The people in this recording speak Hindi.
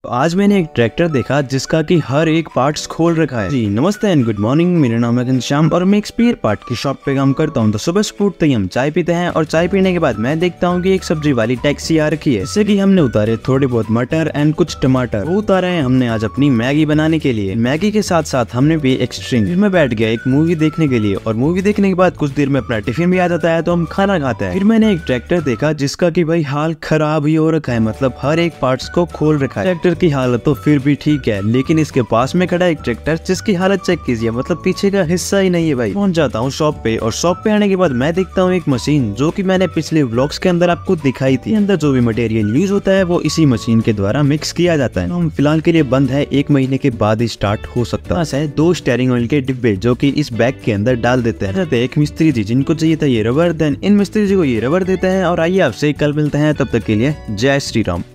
तो आज मैंने एक ट्रैक्टर देखा जिसका कि हर एक पार्ट्स खोल रखा है। जी नमस्ते एंड गुड मॉर्निंग, मेरा नाम है घनश्याम और मैं एक स्पेयर पार्ट की शॉप पे काम करता हूँ। तो सुबह उठते ही हम चाय पीते हैं और चाय पीने के बाद मैं देखता हूँ कि एक सब्जी वाली टैक्सी आ रखी है। इससे कि हमने उतारे थोड़े बहुत मटर एंड कुछ टमाटर, वो उतारे हैं हमने आज अपनी मैगी बनाने के लिए। मैगी के साथ साथ हमने भी एक स्ट्रिंग। फिर मैं बैठ गया एक मूवी देखने के लिए और मूवी देखने के बाद कुछ देर में अपना टिफिन भी आ जाता है तो हम खाना खाते हैं। फिर मैंने एक ट्रैक्टर देखा जिसका कि भाई हाल खराब ही हो रखा है, मतलब हर एक पार्ट्स को खोल रखा है। ट्रैक्टर की हालत तो फिर भी ठीक है, लेकिन इसके पास में खड़ा एक ट्रैक्टर जिसकी हालत चेक कीजिए, मतलब पीछे का हिस्सा ही नहीं है भाई। पहुंच जाता हूँ शॉप पे और शॉप पे आने के बाद मैं देखता हूँ एक मशीन जो कि मैंने पिछले व्लॉग्स के अंदर आपको दिखाई थी। अंदर जो भी मटेरियल यूज होता है वो इसी मशीन के द्वारा मिक्स किया जाता है। हम फिलहाल के लिए बंद है, 1 महीने के बाद ही स्टार्ट हो सकता है। 2 स्टीयरिंग ऑयल के डिब्बे जो कि इस बैग के अंदर डाल देते हैं। एक मिस्त्री जी जिनको चाहिए था ये रबर, देन इन मिस्त्री जी को ये रबर देते हैं। और आइए आपसे कल मिलते हैं, तब तक के लिए जय श्री राम।